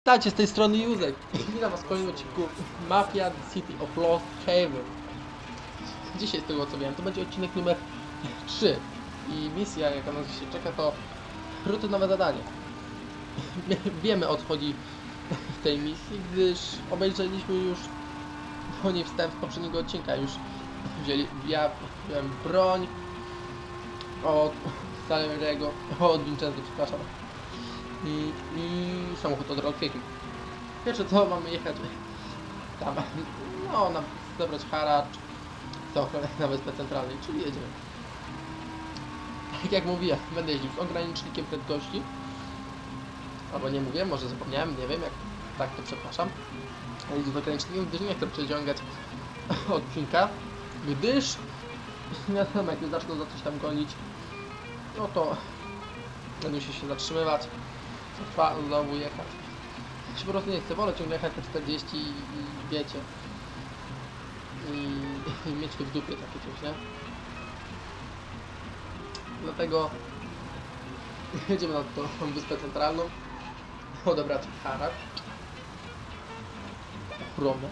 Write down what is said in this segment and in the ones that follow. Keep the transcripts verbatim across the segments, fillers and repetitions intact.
Witajcie, z tej strony Józek. Witam was w kolejnym odcinku Mafia The City of Lost Haven. Dzisiaj, z tego co wiem, to będzie odcinek numer trzy. I misja, jaka nas się czeka, to rutynowe zadanie. Wiemy, o co chodzi w tej misji, gdyż obejrzeliśmy już po niej wstęp z poprzedniego odcinka. Już wzięli, ja wziąłem broń od Salerego, od Vincenzo, przepraszam. I, i samochód od Rolkieki. Pierwsze co, mamy jechać tam, no, na, zebrać haracz do ochrony na Wyspę Centralnej, czyli jedziemy. Tak jak mówiłem, będę jeździł z ogranicznikiem prędkości. Albo nie mówię, może zapomniałem, nie wiem, jak tak to przepraszam. Jeździł z ogranicznikiem, gdyż nie chcę przeciągać odcinka, gdyż wiadomo, jak zaczną za coś tam gonić, no to będę się zatrzymywać, znowu jechać. Się po prostu nie chcę, wolę ciągle jechać te czterdzieści i, i wiecie, i, i mieć to w dupie takie coś, nie? Dlatego jedziemy na tą Wyspę Centralną, odebrać haracz, ochronę.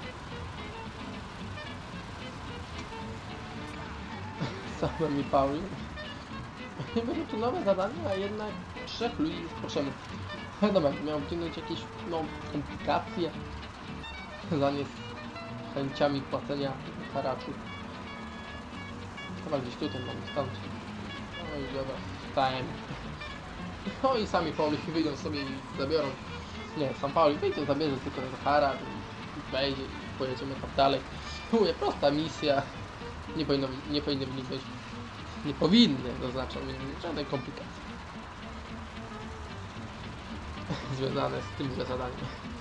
Same mi Pauli. Będzie tu nowe zadanie, a jednak trzech ludzi jest potrzebnych. Wiadomo, miał wciągnąć jakieś no, komplikacje związane z chęciami płacenia haraczu. Chyba gdzieś tutaj mam stąd. No i dobra, wstałem. No i sami Pauli wyjdą sobie i zabiorą. Nie, sam Pauli wyjdzie, zabierze tylko ten haracz i wejdzie i pojedziemy tam dalej. Mówię, prosta misja. Nie powinno, nie powinny wyniknąć. Nie powinny, zaznaczam, żadnej komplikacji związane z tymże zadaniem.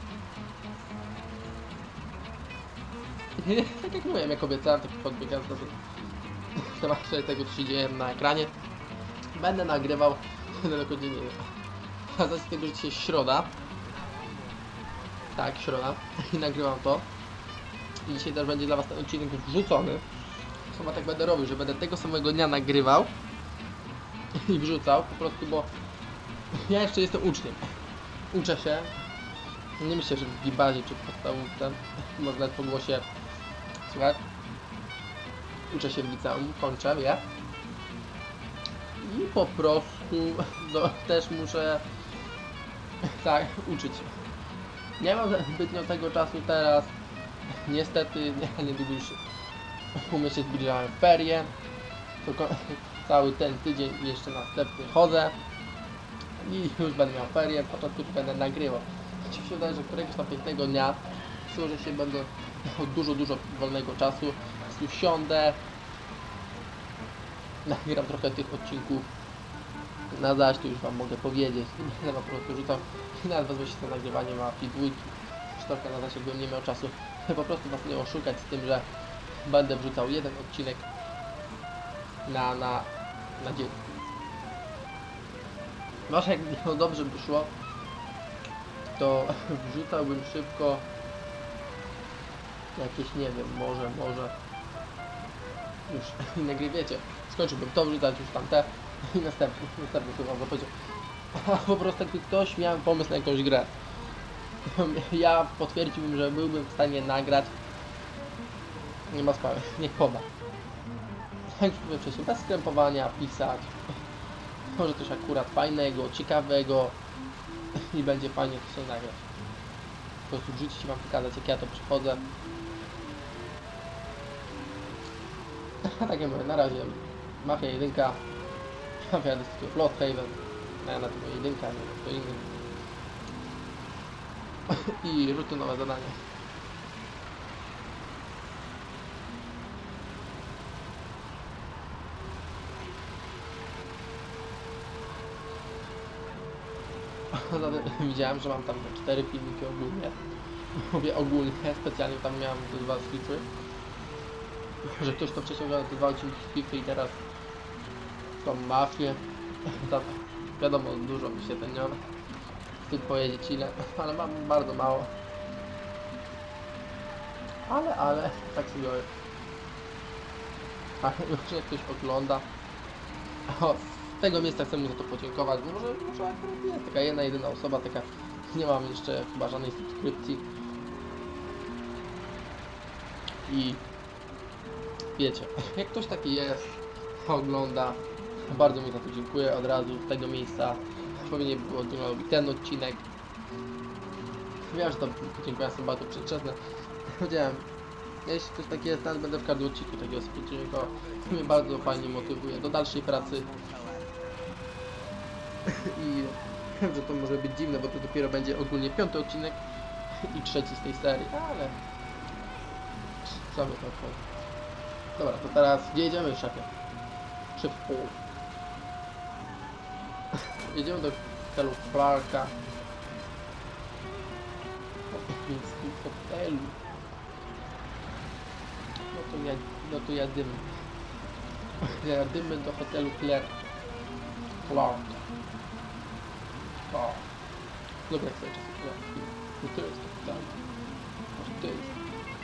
Tak jak mówiłem, jak obiecałem, taki podbiegam na temat tego, co się dzieje na ekranie. Będę nagrywał na godzinie. A z tego, że dzisiaj środa. Tak, środa. I nagrywam to. I dzisiaj też będzie dla was ten odcinek wrzucony. Chyba tak będę robił, że będę tego samego dnia nagrywał i wrzucał, po prostu, bo ja jeszcze jestem uczniem. Uczę się. Nie myślę, że w gimbazie czy w podstawówce, może nawet po głosie słuchać. Uczę się w liceum, kończę, ja. I po prostu no, też muszę tak uczyć się. Nie mam zbytnio tego czasu teraz. Niestety, nie, niedługo już u mnie się zbliżają ferie, to cały ten tydzień i jeszcze następny chodzę i już będę miał ferie, podczas których będę nagrywał. Ci się wydaje, że któregoś tam pięknego dnia służę się, będę miał dużo, dużo wolnego czasu, tu siądę, nagram trochę tych odcinków na zaś, to już wam mogę powiedzieć, nie po prostu rzucam i nawet wezmę się to nagrywanie mafii dwójki, trochę na zaś, jakbym nie miał czasu, po prostu was nie oszukać z tym, że będę wrzucał jeden odcinek na, na, na dzień. Może jak no dobrze by szło, to wrzucałbym szybko jakieś, nie wiem, może, może już inne wiecie, skończyłbym to wrzucać już tamte i następny, następny chyba wam powiedział. A po prostu jakby ktoś miał pomysł na jakąś grę, ja potwierdziłbym, że byłbym w stanie nagrać. Nie ma sprawy, niech poda. Jak już mówię wcześniej, bez skrępowania, pisać. Może coś akurat fajnego, ciekawego i będzie fajnie to sobie nagrać. Po prostu wrzucić i wam pokazać, jak ja to przechodzę. A tak jak mówię, na razie Mafia jeden, Mafia The City of Lost Haven. Ja na tym jedynka, nie na to innym. I rutynowe zadanie. Widziałem, że mam tam cztery filmiki ogólnie. Mówię ogólnie, specjalnie tam miałem te dwa z FIFA. Że ktoś to wcześniej miał te dwa odcinki z FIFA i teraz tą mafię. Tam, wiadomo, dużo wyświetlenione. Wstyd powiedzieć ile, ale mam bardzo mało. Ale, ale, tak sobie ale już jak ktoś ogląda. O, z tego miejsca chcę mu za to podziękować, bo może, może akurat jest taka jedna, jedyna osoba taka nie mam jeszcze chyba żadnej subskrypcji. I wiecie, jak ktoś taki jest, ogląda, bardzo mi za to dziękuję od razu z tego miejsca. Powinien było robić ten odcinek. Wiem, że to dziękuję, są bardzo przedwczesne. Powiedziałem, jeśli ktoś taki jest, ten będę w każdym odcinku takiego spodziewanego. To mnie bardzo fajnie motywuje do dalszej pracy. I wiem, że to może być dziwne, bo to dopiero będzie ogólnie piąty odcinek i trzeci z tej serii, ale co mi to wchodzi. Dobra, to teraz gdzie jedziemy, szefie? Szef w pół. Jedziemy do hotelu Clarka. Więc w hotelu. No to ja, no to jadymy. Jadymy do hotelu Clark. Clark. O. Dobra, jak sobie czasem. No to jest to tam. Może to jest.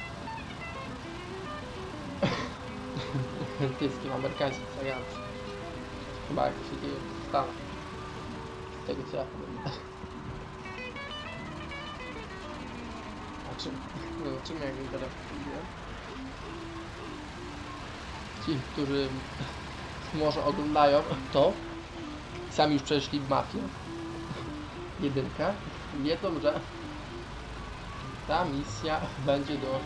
Brytyjskim, amerykańskim serialem. Chyba jak się dzieje w Stanach. Z tego co ja powiem. A czym? No, czym jak mi teraz mówiłem? Ci, którzy może oglądają to, sami już przeszli Mafię jedynkę, wiedzą, że ta misja będzie do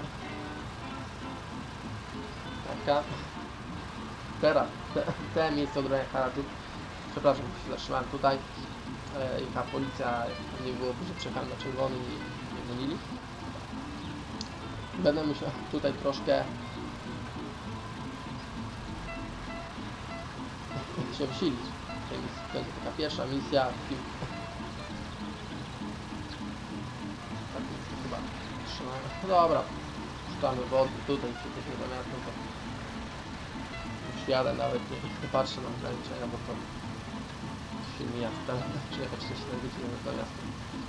taka teraz, te, te miejsce odrobienia haraczu. Przepraszam, że się zatrzymałem tutaj. E, ta policja nie było, że przejechałem na czerwony i nie gonili. Będę musiał tutaj troszkę się wsilić. Czyli będzie taka pierwsza misja. Tak jest chyba trzymamy. No dobra, puszczamy wody tutaj, się też nie zamiast, to już jadę, nawet nie, nie patrzę na ograniczenia, bo to się mija w ten, czy jechać czterdzieści godziny do miasta.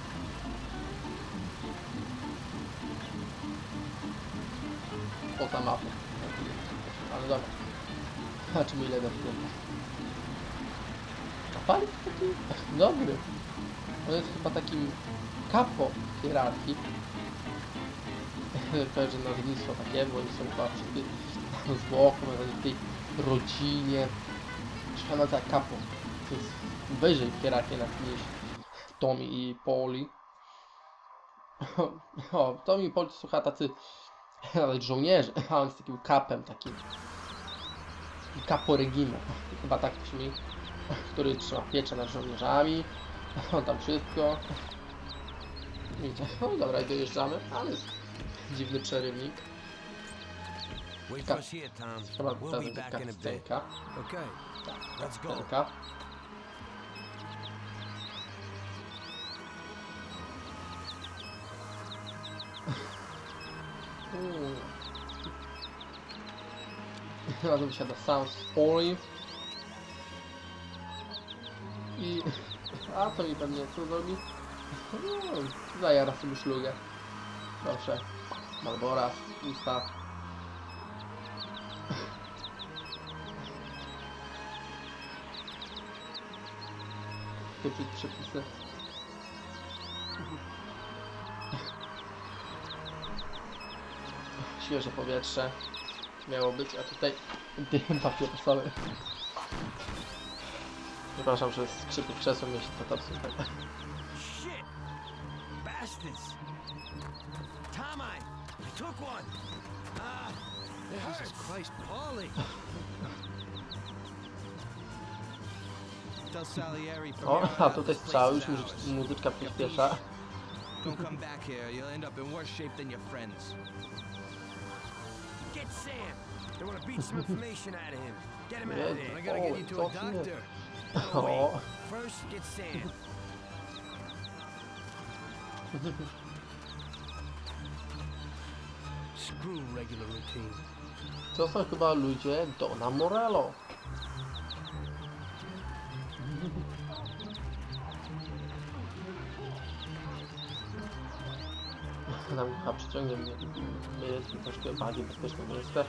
Poza mapą. Ale dobra. Zobaczymy ile do tego. A pan jest taki dobry. On jest chyba takim kapo hierarchii. Kojarzę nazwisko takie, bo oni są chyba wszyscy z boku, w tej rodzinie. Czy ona za kapo. To jest wyżej w hierarchii niż Tommy i Polly. O, Tommy i Polly są chyba tacy nawet żołnierze, a on jest takim kapem, takim kapo Regina, chyba tak brzmi, który trzyma pieczę nad żołnierzami, on tam wszystko. Widzicie, no dobra, dojeżdżamy, ale jest dziwny przerywnik. Ka chyba teraz będzie kapitenka. Tak, kapitenka. Hmm. Razem wysiada sam Spory. I... A to mi pewnie co zrobi? No, zajara sobie szlugę. Proszę. Malbora, usta. Tyczyć przepisy. Świeże powietrze miało być, a tutaj dym papierosowy. Przepraszam, że skrzypy krzesłem, jeśli to to super. Shit! Bastards! Tommy! I took one! Ah! Jesus Christ, Paulie! Tell Salieri from O, here a on out tutaj this strzał, place już is ours. muzyczka przyspiesza. Don't come back here, you'll end up in worse shape than your friends. Get Sam! They want to beat some information out of him. Get him out of there. I gotta get you to a doctor. No, wait. First, get Sam. Screw regular routine. To są chyba ludzie Dona Morello. Tam chyba przyciągnie mnie, mnie troszkę bardziej bezpieczne miejsce.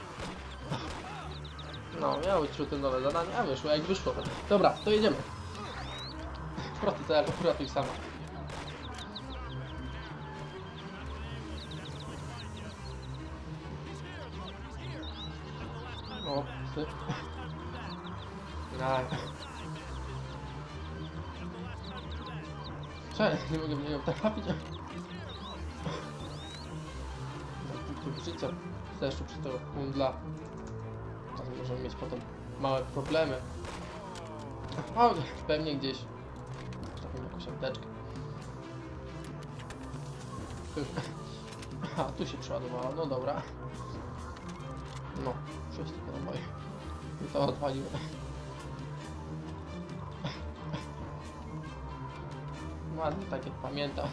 No, miało być rutynowe zadanie, a wyszło jak wyszło. Dobra, to jedziemy. Prosty cel, uratuj sama. Ty. Aj. Cześć, nie mogę w niego trafić. Punktów życia zeszło przy tego kundla. Czasem możemy mieć potem małe problemy. O, pewnie gdzieś trafimy jakąś apteczkę. A, tu się przeładowała, no dobra. No, sześć tylko na moje. I to odwaliłem. Ładnie, tak jak pamiętam.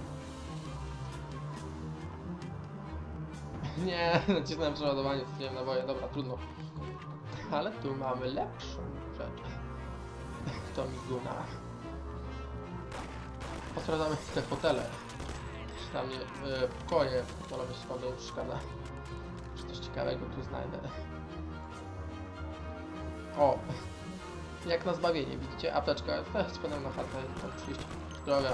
Nie, nacisnąłem przeładowanie, straciłem naboje, dobra, trudno. Ale tu mamy lepszą rzecz. To miguna. Posprawdzamy te fotele. Czy tam nie, yy, pokoje, polowe schody, szkoda. Czy coś ciekawego tu znajdę. O! Jak na zbawienie, widzicie? Apteczka, to jest pełna chata, to trzydzieści zdrowia.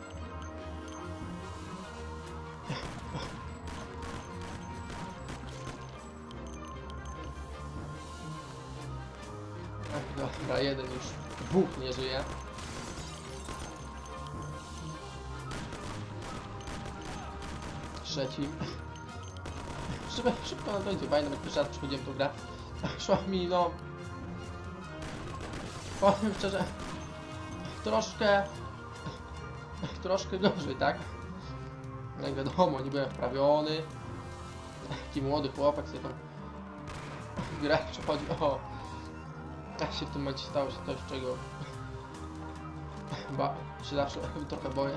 Dobra, jeden już, dwóch nie żyje. Trzeci. Szybko, szybko na końcu, fajnie, jak pierwszy raz przychodziłem w tą grę. Szła mi, no... Powiem szczerze, troszkę... Troszkę gorzej, tak? Jak wiadomo, nie byłem wprawiony. Taki młody chłopak sobie tam... grę przechodzi, o... Tak się w tym momencie stało się coś, czego... Chyba się zawsze trochę boję.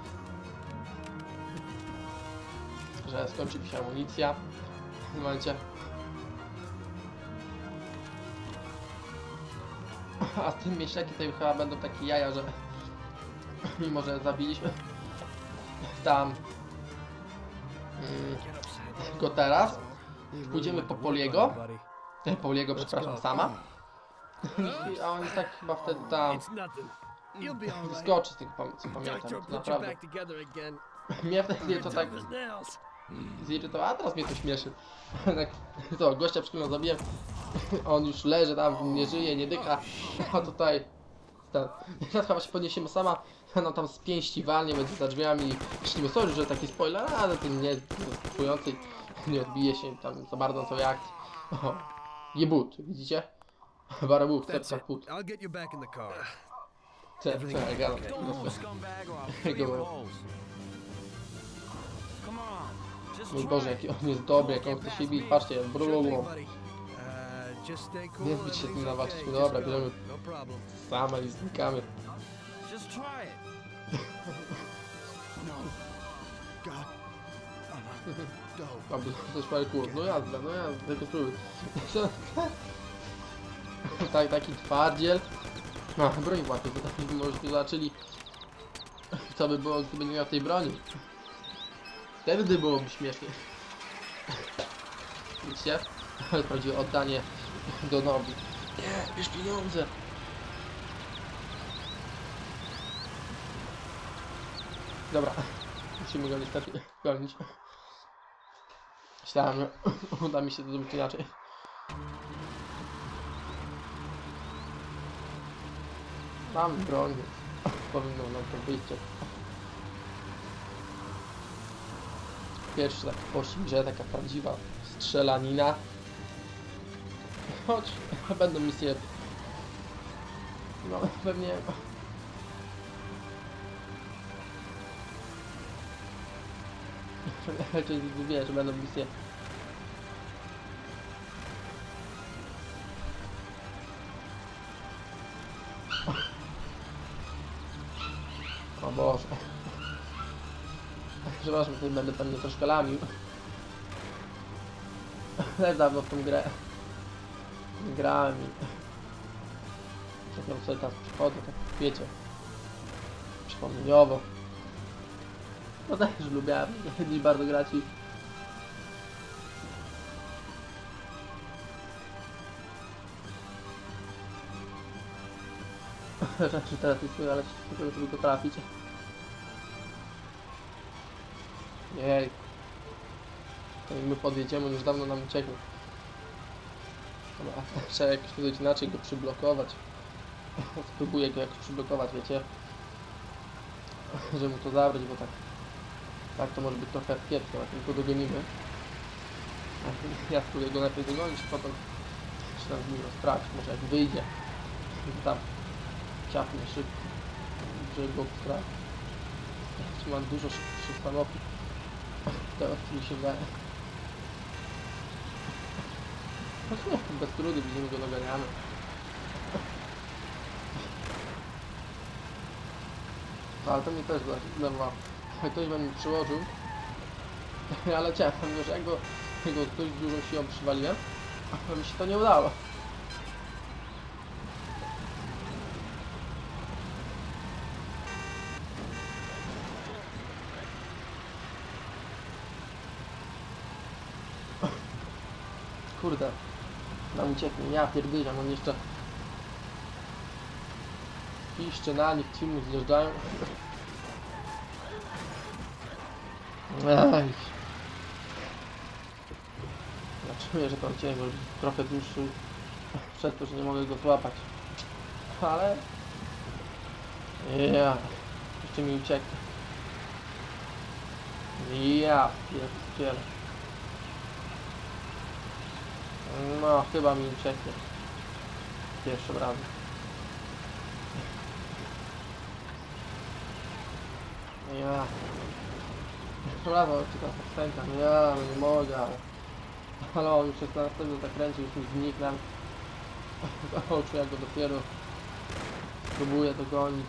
Że skończy mi się amunicja. W tym momencie. A z tym mieszaki tutaj chyba będą takie jaja, że... Mimo, że zabiliśmy... Tam... Mm, go teraz. Pójdziemy po Poliego. Poliego, przepraszam, sama. A on tak chyba wtedy tam wyskoczy z tego, co pamiętam, to naprawdę. Mnie wtedy to tak zirytowało, a teraz mnie to śmieszy. Tak, to, gościa przykładem zabiłem, on już leży tam, nie żyje, nie dycha, a tutaj... Teraz chyba się podniesiemy sama, no tam z pięści walnie między za drzwiami. Myślimy, sorry, że taki spoiler, ale ten nie kupujący nie odbije się tam za bardzo na całej akcji. O, jebut, widzicie? Barabuk, sepsa put. I'll get you back in the car. Co, co ja gadam? Mój Boże, jaki on jest dobry, jak on chce się bić. Patrzcie, brululu. Nie zbić się z nim na walczyć. Dobra, bierzemy same i znikamy. Aby coś parku. No jazda, no jazda, tylko spróbuj. Tak, taki twardziel. No, broń łapie, to tak możecie zobaczyli. Co by było, gdyby nie miał tej broni. Wtedy byłoby śmiesznie. Widzicie? Ale prawdziwe oddanie do nogi. Nie, bierz pieniądze. Dobra, musimy go niestety gonić. Myślałem, że uda mi się to zrobić inaczej. Mam broń, powinno nam to wyjść. Pierwszy taki pościg, że taka prawdziwa strzelanina. Choć będą misje... No pewnie... Raczej wiesz, że będą misje... O Boże. Przepraszam, tutaj będę pewnie troszkę lamił. Też dawno w tą grę nie grałem i... Czekam sobie teraz przychodzę, tak wiecie. Przypomnieniowo. No też lubiałem nie bardzo grać i... Raczej teraz jest ale tylko żeby go trafić. Jej. To jak my podjedziemy, już dawno nam uciekł. Dobra, trzeba jakoś tutaj inaczej go przyblokować. Spróbuję go jakoś przyblokować, wiecie. Żeby mu to zabrać, bo tak tak to może być trochę kiepsko, jak tylko dogonimy. Ja spróbuję go najpierw dogonić, potem się tam z nim rozprawić, może jak wyjdzie, to tam ciapnie szybko, żeby go obstrawić. Mam dużo szybkich samochodów, teraz mi się wydaje. No nie, bez trudu widzimy go, doganiamy. Ale to mnie też zdawało. Ktoś by mi przyłożył, ale ciałem, że jak go, go dość dużą siłą przywaliłem, a mi się to nie udało. Kurde, nam ucieknie, ja pierdyliam, on jeszcze piszczy na nich, ci mu zjeżdżają. Ej. Ja czuję, że ten cień może być trochę dłuższy przez to, że nie mogę go złapać. Ale... Ja. Jeszcze mi ucieknie. Ja pierdzielę. No, chyba mi ucieknie. Pierwszym razem. Ja. Brawo, ciekawa scenka. Ja, no nie mogę, ale... Ale on już jest na następnym zakręcie, już mi znikł nam. Oczu, jak go dopiero próbuję dogonić.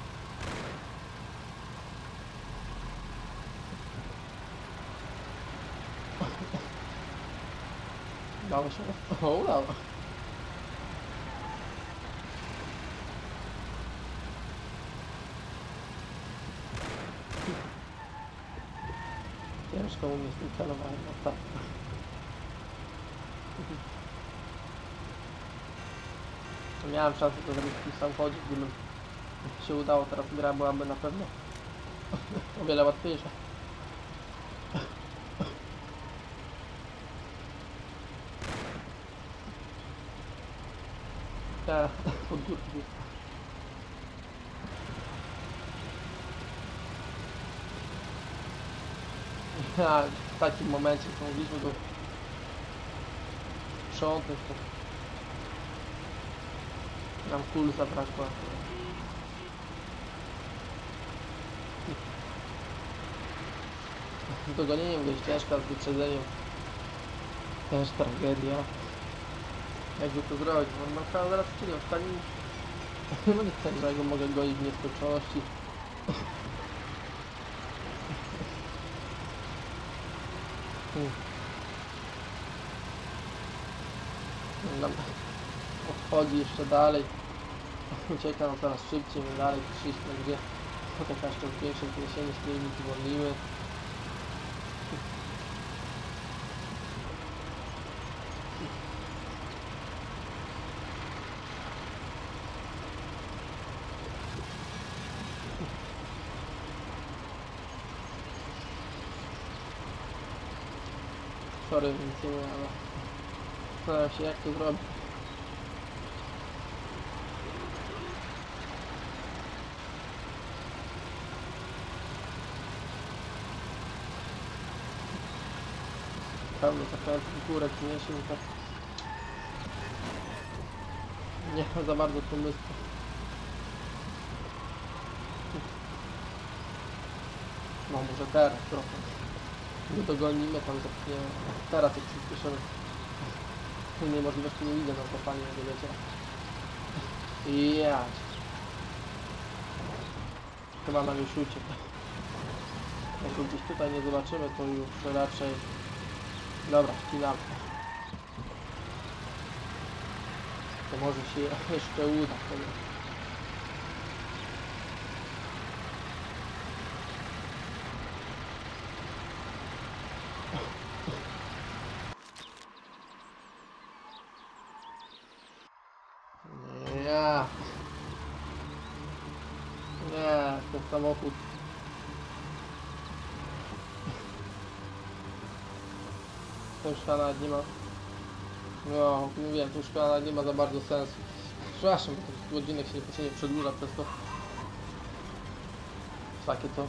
Udało się? O, udało. Ciężko u mnie z tym celowaniem, no tak. Miałem szansę to zrobić w tym samochodzie, gdyby się udało, teraz gra byłaby na pewno o wiele łatwiejsza. Ja, pod górki. Ja, w takim momencie, to mogliśmy go sprzątnąć, to nam kul zabrakło. Z dogonieniem go ścieżka, z wyprzedzeniem też tragedia. Jakby to zrobić? On ma chyba zaraz czyli ostatni. No nie tak, że ja go mogę gonić w nieskończoności. Hmm. Nam odchodzi jeszcze dalej. Ucieka nam coraz szybciej, my dalej przyjść na gdzie to taka jeszcze większe zniesienie, z którymi wolnimy. Sorry, nic nie wiem, ale zastanawiam się, jak to zrobić. Pełno zakrętów w górę niesie mi tak nie ma za bardzo pomysłu. No może teraz trochę. Nie dogonimy, tam zapniemy. Teraz jak przyspieszymy. Innej możliwości nie widzę na kopanie, jak wiecie. I jać. Chyba nam już uciekł. Jak go gdzieś tutaj nie zobaczymy, to już raczej... Dobra, wcinamy. To może się jeszcze uda. Ja. Nie, ten samochód. To już chyba nawet nie ma No, mówiłem, to już chyba nie ma za bardzo sensu. Przepraszam, bo ten odcinek się nie przedłuża przez to. Takie coś.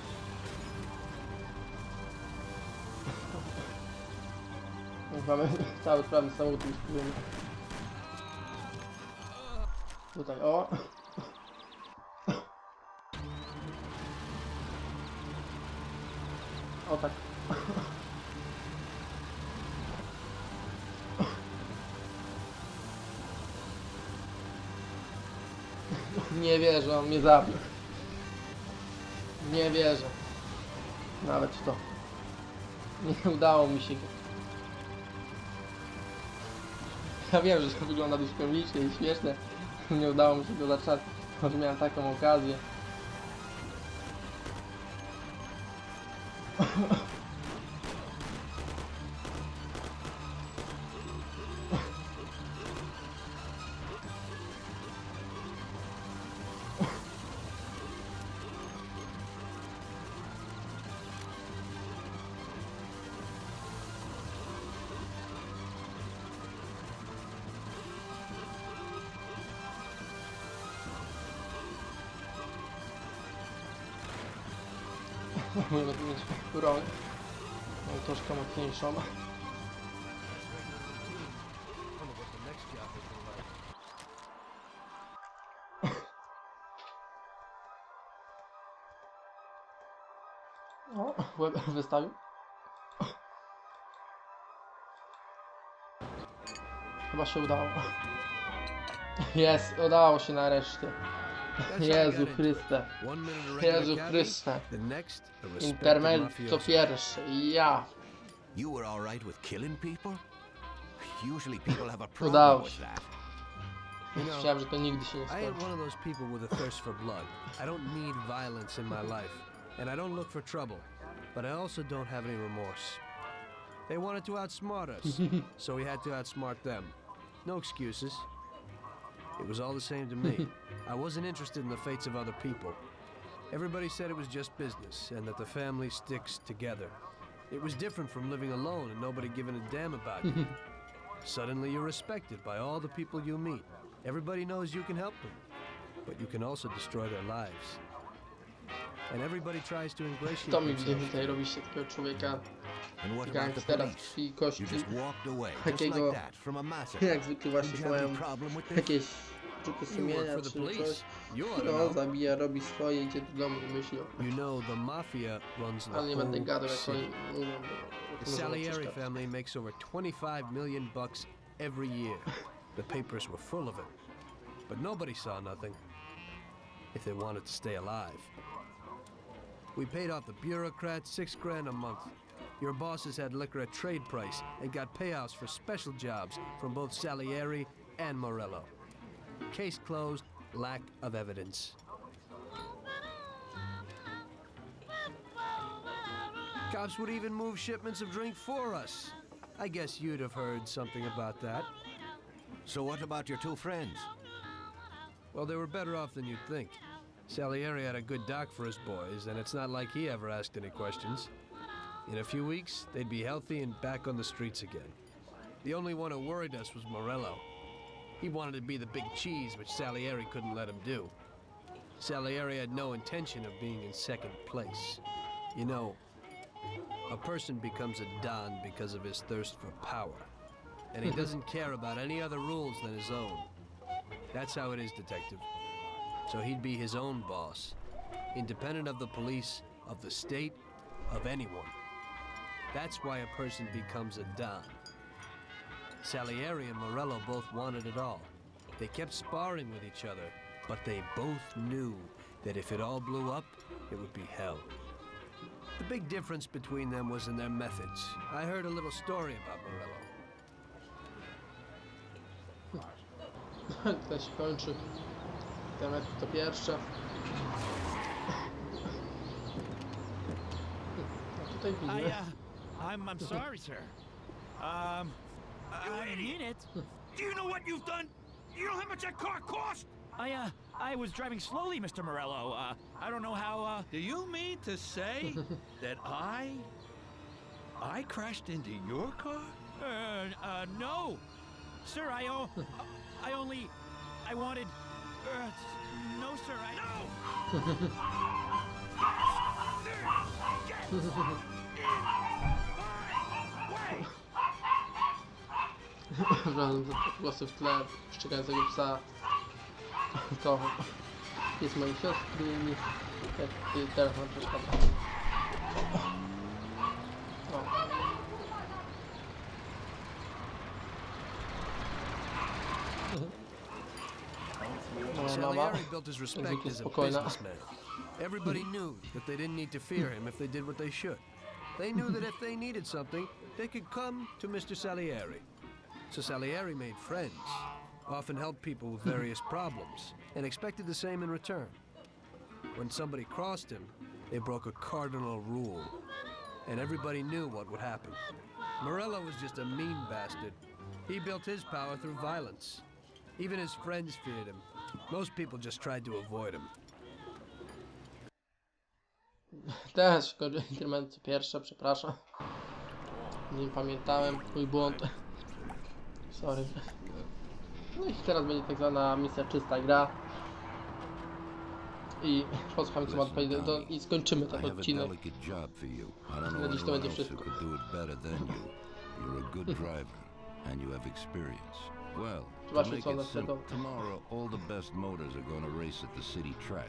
Mamy cały prawy samochód i spróbujemy. Tutaj, o! O tak. Nie wierzę, on mnie zabił. Nie wierzę. Nawet w to. Nie udało mi się go. Ja wiem, że to wygląda dość komicznie i śmieszne. Nie udało mi się go zatrzymać, choć miałem taką okazję. Możemy tu mieć broń, no, troszkę mocniejszą. O, łeb wystawił. Chyba się udało. Jest, udało się nareszcie. Jezu Chryste. Jezu Chryste. Intermezzo co pierwsze. Ja. You were all right with killing people? Usually people have a problem Udało with się. that. Myślałem, że to nigdy się nie I ain't skończy. one of those people with a thirst for blood. I don't need violence in my life, and I don't look for trouble, but I also don't have any remorse. They wanted to outsmart us, so we had to outsmart them. No excuses. It was all the same to me. I wasn't interested in the fates of other people. Everybody said it was just business, and that the family sticks together. It was different from living alone and nobody giving a damn about you. Suddenly you're respected by all the people you meet. Everybody knows you can help them, but you can also destroy their lives. And everybody tries to ingratiate To mi gdzie themselves. tutaj robi się takiego człowieka And what about the gangstera z police? krwi i kości. You just walked away, just Takiego, like that, from a massacre. jak zwykle właśnie Did to you have mają any problem with this? jakieś czuty You work sumienia for the czy police. coś. You ought to No, know. zabija, robi swoje, idzie do domu i myśli o... You know the mafia runs the Ale nie będę whole gadał jak city. oni mówią, bo The to może Salieri przeszkadzać. family makes over twenty-five million bucks every year. The papers were full of it. But nobody saw nothing if they wanted to stay alive. We paid off the bureaucrats six grand a month. Your bosses had liquor at trade price and got payouts for special jobs from both Salieri and Morello. Case closed, lack of evidence. Cops would even move shipments of drink for us. I guess you'd have heard something about that. So what about your two friends? Well, they were better off than you'd think. Salieri had a good doc for his boys, and it's not like he ever asked any questions. In a few weeks, they'd be healthy and back on the streets again. The only one who worried us was Morello. He wanted to be the big cheese, which Salieri couldn't let him do. Salieri had no intention of being in second place. You know, a person becomes a Don because of his thirst for power. And he doesn't care about any other rules than his own. That's how it is, Detective. So he'd be his own boss, independent of the police, of the state, of anyone. That's why a person becomes a Don. Salieri and Morello both wanted it all. They kept sparring with each other, but they both knew that if it all blew up, it would be hell. The big difference between them was in their methods. I heard a little story about Morello. Tutaj się kończy. Temat to pierwsze. A tutaj I, widzimy. uh, I'm, I'm sorry, sir. Um, I mean it. Do you know what you've done? You know how much that car cost? I, uh, I was driving slowly, Mister Morello. Uh, I don't know how, uh... Do you mean to say that I... I crashed into your car? Uh, uh, no. Sir, I o I only I wanted uh, no sir, I No! Przepraszam za głosy w tle szczekającego psa. To jest mojej siostry i teraz nam przeszkadza. O. Moja mama Salieri built his respect zwykle as a spokojna. businessman. Everybody knew that they didn't need to fear him if they did what they should. They knew that if they needed something, they could come to Mister Salieri. So Salieri made friends, often helped people with various problems, and expected the same in return. When somebody crossed him, they broke a cardinal rule, and everybody knew what would happen. Morello was just a mean bastard. He built his power through violence. Even his friends feared him. Most people just tried to avoid him. Teraz kończę intermencję pierwsze, przepraszam. Nie pamiętałem, mój błąd. Sorry. No i teraz będzie tak zwana misja czysta gra. I posłuchamy co ma powiedzieć do, i skończymy ten odcinek. Na dziś to będzie wszystko. Well, to Zobaczmy make co it nas simple, tego. tomorrow all the best motors are going to race at the city track.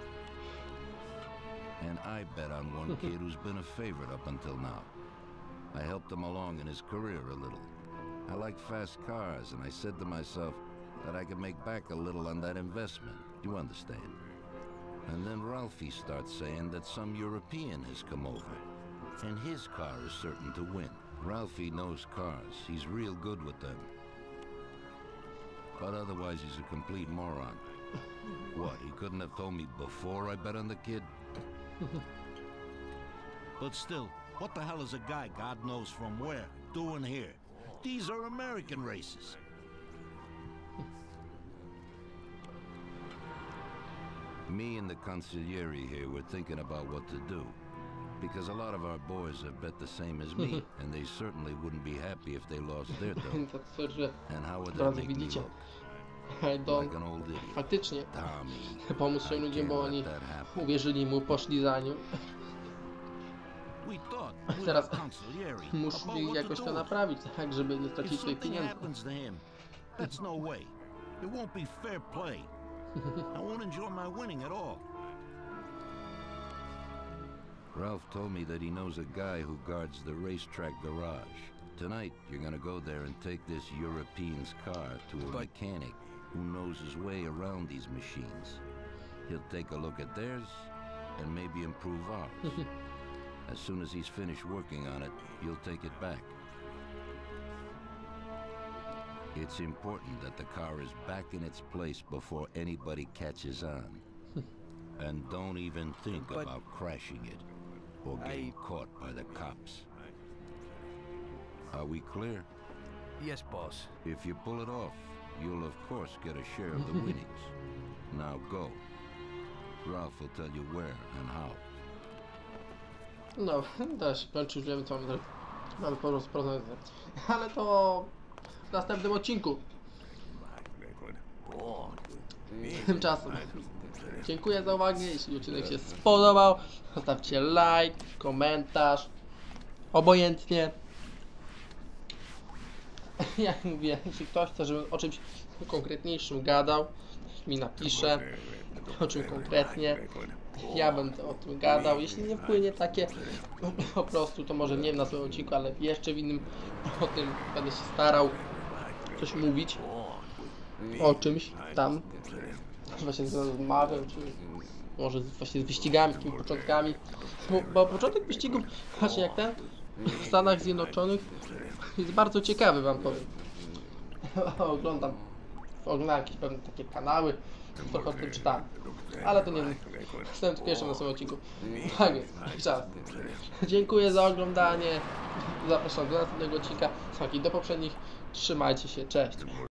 And I bet on one kid who's been a favorite up until now. I helped him along in his career a little. I like fast cars, and I said to myself that I could make back a little on that investment. You understand? And then Ralphie starts saying that some European has come over, and his car is certain to win. Ralphie knows cars. He's real good with them. But otherwise, he's a complete moron. What, he couldn't have told me before I bet on the kid? But still, what the hell is a guy, God knows from where, doing here? These are American races. Me and the consigliere here were thinking about what to do. Because a lot of our boys have bet the same as me, and they certainly wouldn't be happy if they lost their dough. To co, że And how would that drodzy make me widzicie, look? Don Like an old idiot. faktycznie Tommy, pomógł swoim I ludziom, can't bo let oni that happen. uwierzyli mu, poszli za nim. We thought with Teraz our consigliere musi about what to jakoś to do. naprawić, tak, żeby nie If stracić swoich something pieniędzy. happens to him, that's no way. It won't be fair play. I won't enjoy my winning at all. Ralph told me that he knows a guy who guards the racetrack garage. Tonight, you're gonna go there and take this European's car to a But- mechanic who knows his way around these machines. He'll take a look at theirs and maybe improve ours. As soon as he's finished working on it, you'll take it back. It's important that the car is back in its place before anybody catches on. And don't even think But- about crashing it or getting I- caught by the cops. Are we clear? Yes, boss. If you pull it off, you'll of course get a share of the winnings. Now go. Ralph will tell you where and how. No, też kończy, już wiemy co mamy zrobić. Mamy po prostu porozmawiać. Ale to w następnym odcinku. Tymczasem dziękuję za uwagę. Jeśli odcinek się spodobał, zostawcie like, komentarz. Obojętnie. Jak mówię, jeśli ktoś chce, żebym o czymś konkretniejszym gadał, mi napisze, o czym konkretnie. Ja będę o tym gadał. Jeśli nie wpłynie takie, po prostu to może nie wiem na swoim odcinku, ale jeszcze w innym o tym będę się starał coś mówić. O czymś tam. Właśnie z Marvel, czy może właśnie z wyścigami, takimi początkami. Bo, bo początek wyścigów, właśnie jak ten w Stanach Zjednoczonych jest bardzo ciekawy, wam powiem. Oglądam, oglądam jakieś pewne takie kanały, trochę o tym czytałem. Ale to nie wiem, jestem tu pierwszym na swoim odcinku. Tak jest, czas. Dziękuję za oglądanie. Zapraszam do następnego odcinka. Do poprzednich. Trzymajcie się, cześć.